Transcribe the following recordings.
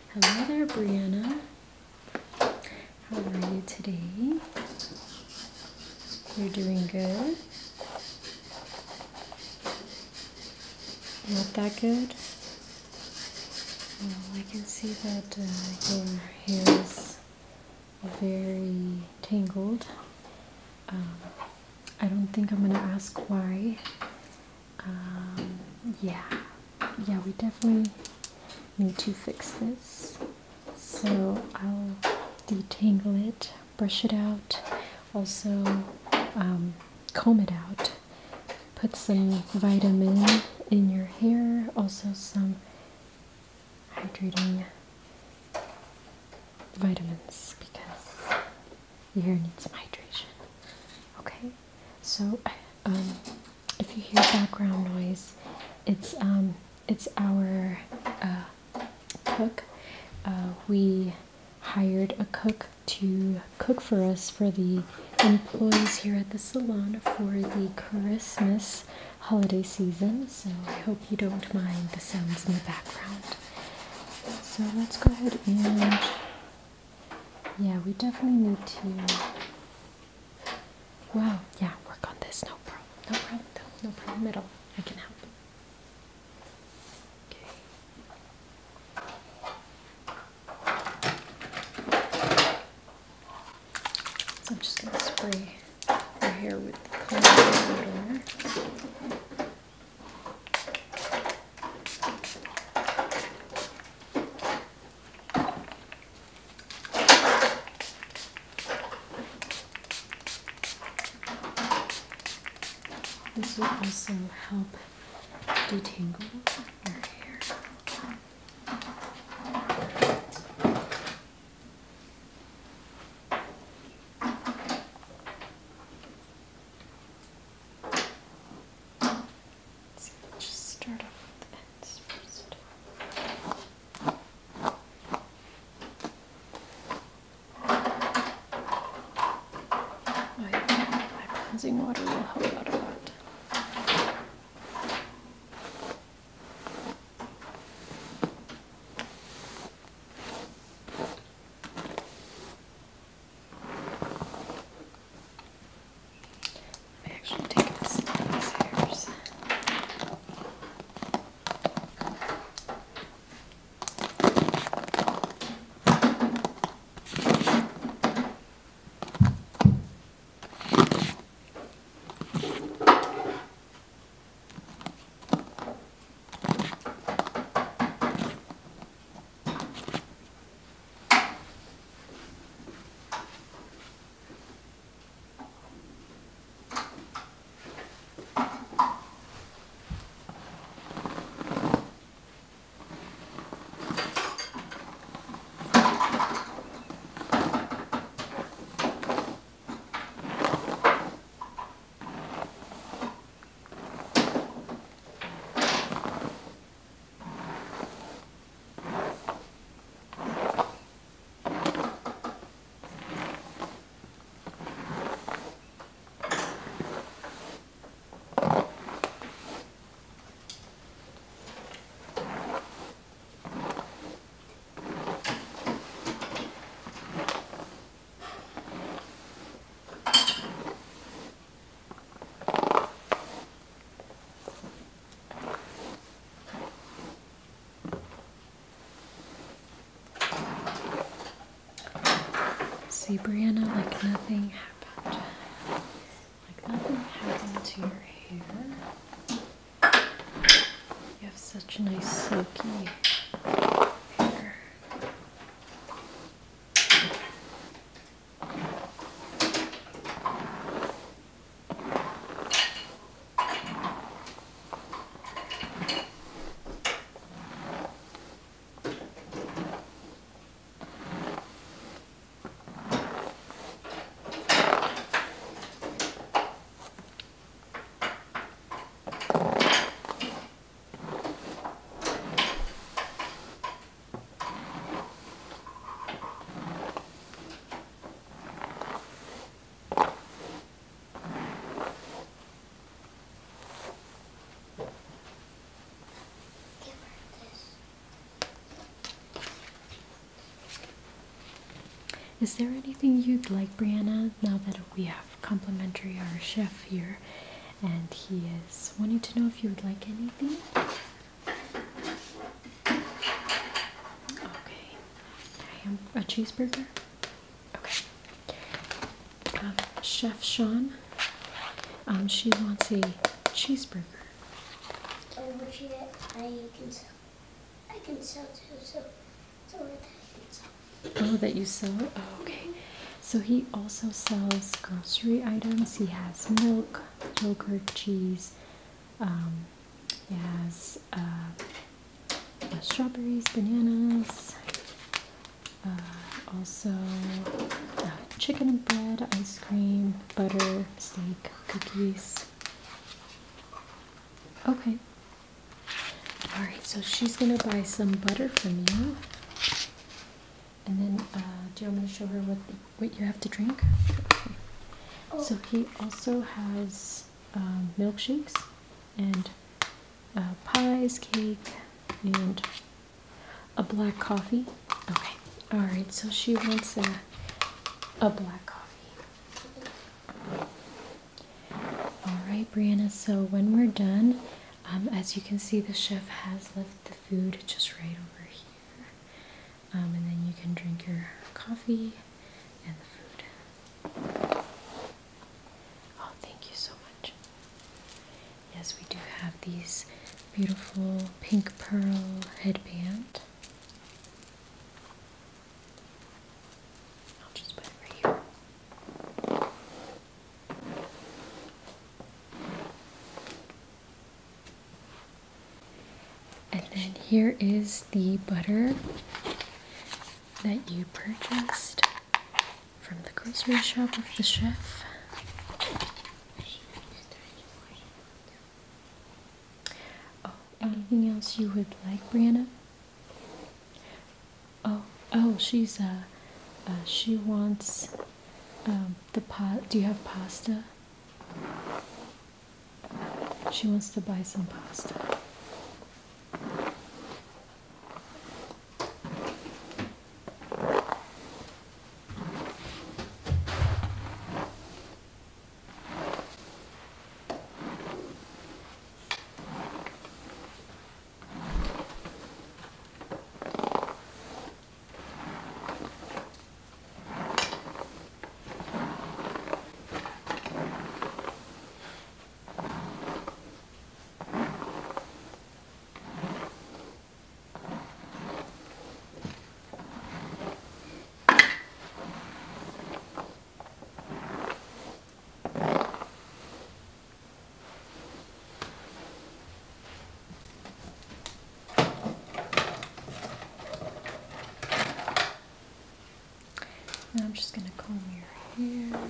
Hello there, Brianna. How are you today? You're doing good? Not that good? Well, I can see that your hair is very tangled. I don't think I'm going to ask why. Yeah, we definitely need to fix this. So I'll detangle it, brush it out, also comb it out, put some vitamin in your hair, also some hydrating vitamins because your hair needs some hydration. Okay, so if you hear background noise, it's our cook. We hired a cook to cook for us for the employees here at the salon for the Christmas holiday season. So I hope you don't mind the sounds in the background. So let's go ahead and yeah, we definitely need to. Wow, yeah, work on this. No problem. No problem. No problem at all. I can help. So I'm just going to spray your hair with cold water. This will also help detangle your hair. Let's just start off with the ends first. Oh yeah, my cleansing water will help out a lot. Let me actually take some of these hairs. See, Brianna, like nothing happened. Like nothing happened to your hair. You have such nice silky hair. Is there anything you'd like, Brianna, now that we have complimentary our chef here, and he is wanting to know if you would like anything? Okay. A cheeseburger? Okay. Chef Sean, she wants a cheeseburger. Oh, which I can sell too, so that I can sell. Oh, that you sell? Oh, okay. So he also sells grocery items. He has milk, yogurt, cheese. He has strawberries, bananas, also chicken and bread, ice cream, butter, steak, cookies. Okay. Alright, so she's gonna buy some butter from you. And then, do you want me to show her what you have to drink? Okay. Oh. So he also has milkshakes and pies, cake, and a black coffee. Okay. Alright, so she wants a black coffee. Alright, Brianna, so when we're done, as you can see, the chef has left the food just right over here. And then you can drink your coffee and the food. Oh, thank you so much. Yes, we do have these beautiful pink pearl headband. I'll just put it right here. And then here is the butter that you purchased from the grocery shop of the chef. Oh, anything else you would like, Brianna? Oh, she wants the pot. Do you have pasta? She wants to buy some pasta. Now I'm just going to comb your hair.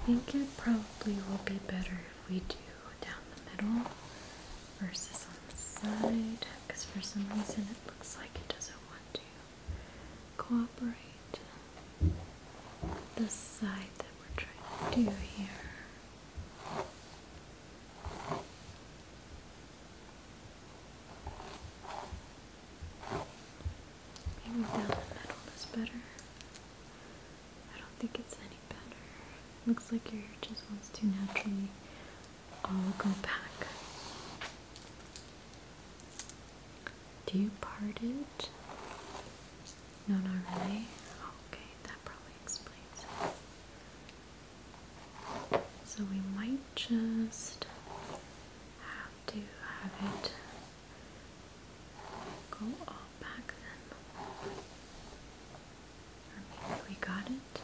think it probably will be better if we do down the middle versus on the side, because for some reason it looks like it doesn't want to cooperate. The side that we're trying to do here. Maybe down the middle is better. I don't think it's any better. Looks like your hair just wants to naturally all go back. Do you part it? No, not really. Okay, that probably explains it. So we might just have to have it go all back then. Or maybe we got it.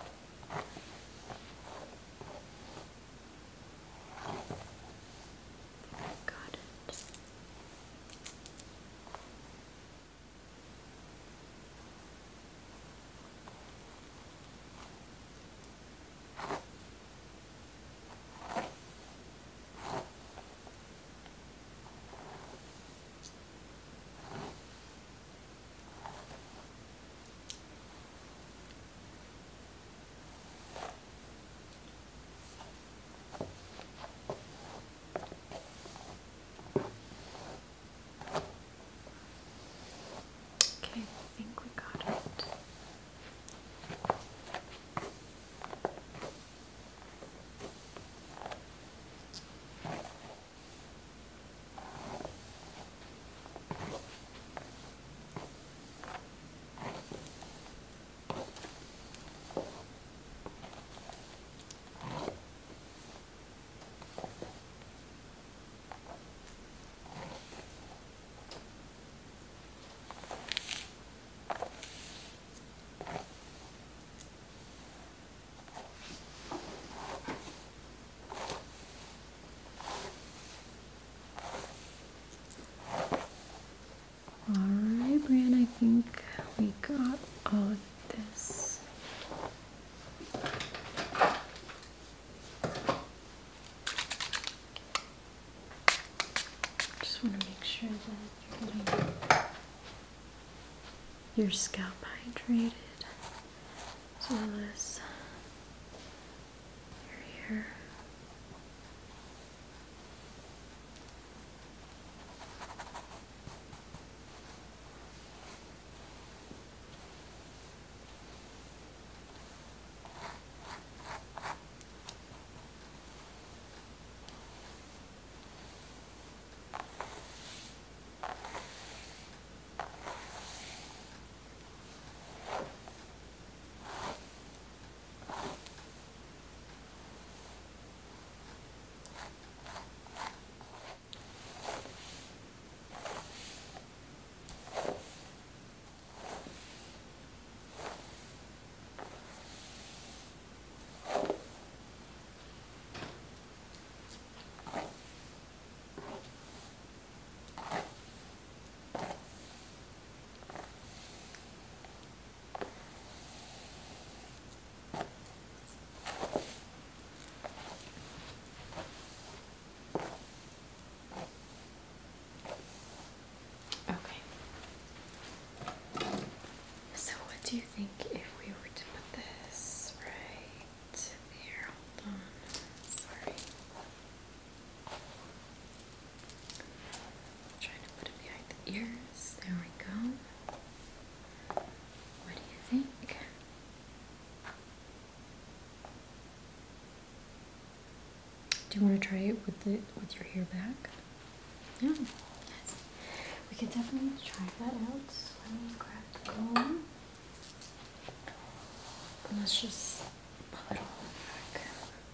Got it. Okay, I think we got it. Alright, Brian, I think we got all of this. Just want to make sure that you're getting your scalp hydrated as well as your hair. Do you think if we were to put this right there? Hold on. Sorry. Trying to put it behind the ears. There we go. What do you think? Do you want to try it with your hair back? Yeah. Yes. We could definitely try that out. So let me grab the comb. Let's just pull it all back.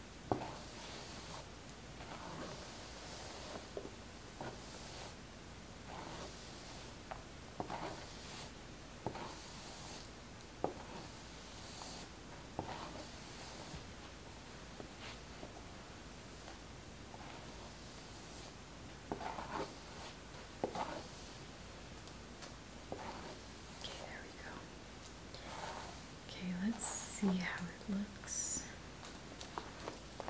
Okay, there we go. Okay, let's see how it looks.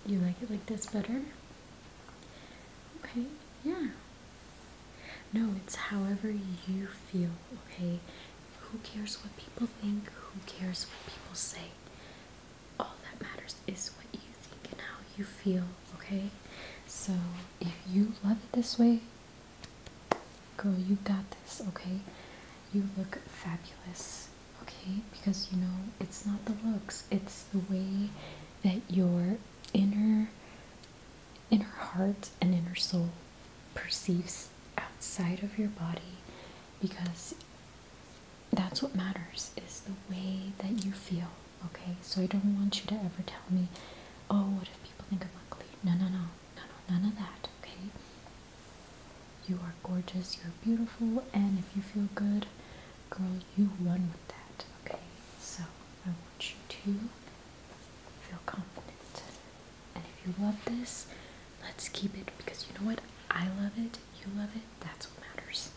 You like it like this better? Okay, yeah. No, it's however you feel, okay? Who cares what people think? Who cares what people say? All that matters is what you think and how you feel, okay? So if you love it this way, girl, you got this, okay? You look fabulous, okay? Because you know, it's not the looks, it's the way that your inner heart and inner soul perceives outside of your body, because that's what matters, is the way that you feel, okay? So I don't want you to ever tell me, oh, what if people think I'm ugly? No, no, no, no, no, none of that, okay? You are gorgeous, you're beautiful, and if you feel good, girl, you run with that, okay? So I want you to feel confident. And if you love this, let's keep it, because you know what? I love it, you love it, that's what matters.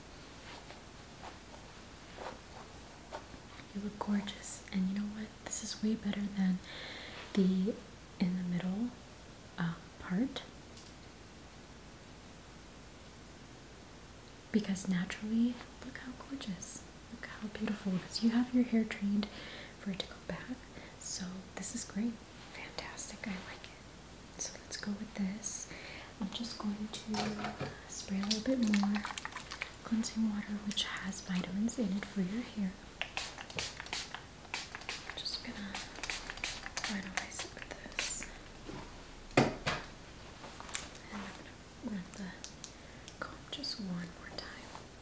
You look gorgeous, and you know what? This is way better than the in the middle part, because naturally, look how gorgeous, look how beautiful, because you have your hair trained for it to go back. So this is great, fantastic, I like it. So let's go with this. I'm just going to spray a little bit more cleansing water, which has vitamins in it for your hair. Just gonna finalize it with this. And I'm gonna run the comb just one more time.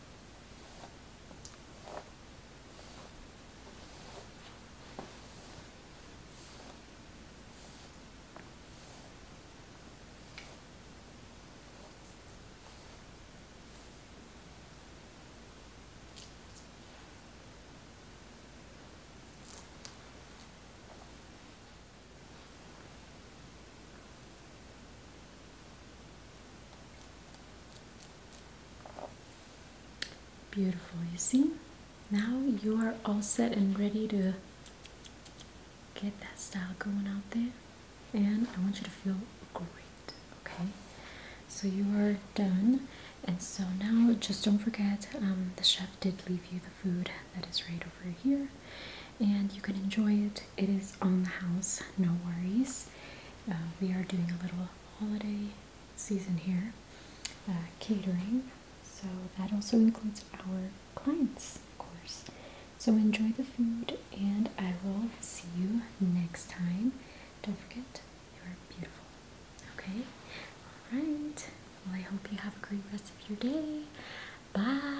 Beautiful, you see? Now you are all set and ready to get that style going out there. And I want you to feel great, okay? So you are done. And so now just don't forget, the chef did leave you the food that is right over here. And you can enjoy it. It is on the house, no worries. We are doing a little holiday season here, catering. So that also includes our clients, of course. So enjoy the food, and I will see you next time. Don't forget, you are beautiful. Okay? Alright. Well, I hope you have a great rest of your day. Bye.